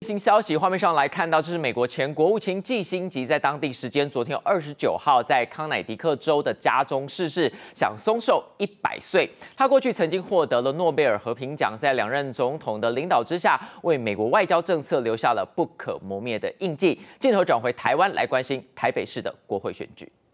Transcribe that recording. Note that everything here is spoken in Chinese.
新消息，画面上来看到，这是美国前国务卿季辛吉在当地时间昨天29号在康乃狄克州的家中逝世，享松寿100岁。他过去曾经获得了诺贝尔和平奖，在2任总统的领导之下，为美国外交政策留下了不可磨灭的印记。镜头转回台湾，来关心台北市的国会选举。